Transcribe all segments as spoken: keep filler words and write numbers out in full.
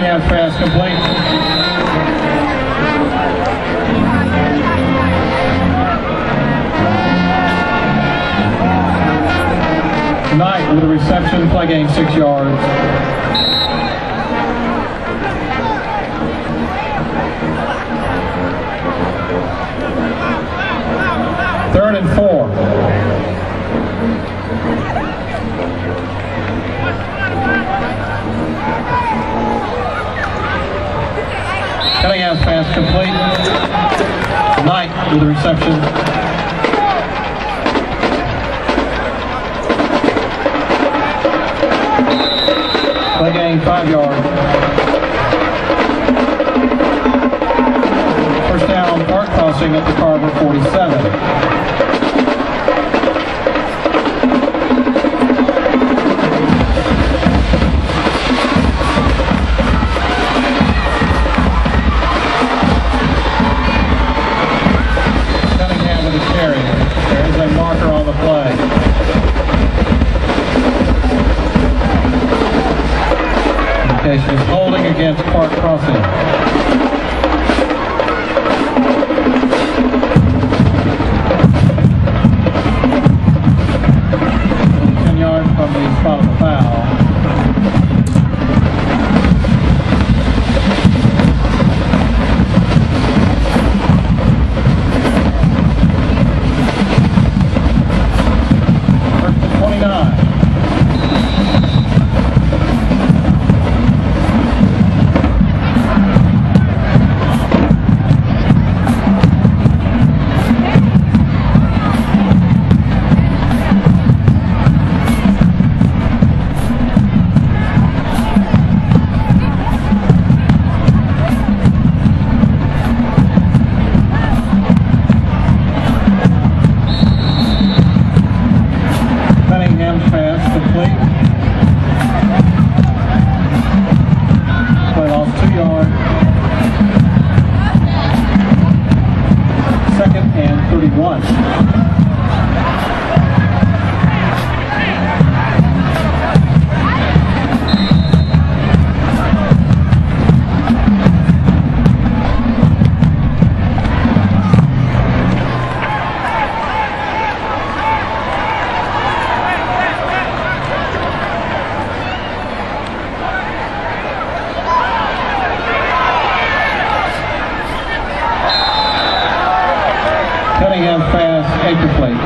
Cunningham pass complete. Knight with a reception, play gain six yards. Third and four. Cunningham's pass complete. Knight with a reception. Play gain five yards. First down, Park crossing at the Carver forty-seven. Is holding against Park Crossing. ten yards from the spot of the foul. First and twenty-nine. Cunningham pass, anchor plate.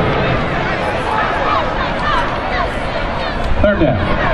Third down.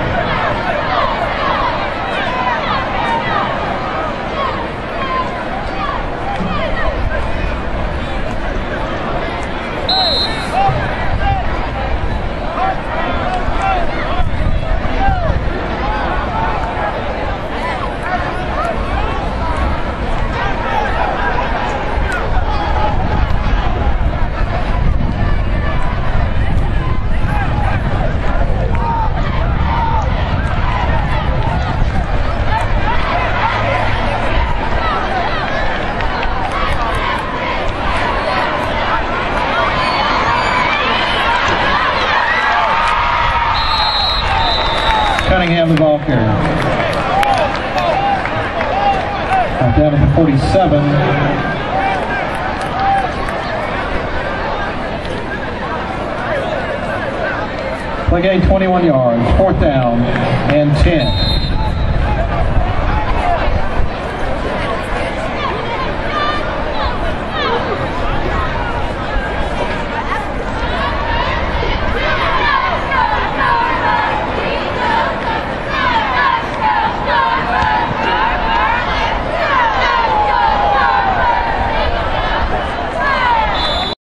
Cunningham, the ball carrier. Back down to the forty-seven. Play gain twenty-one yards, fourth down and ten.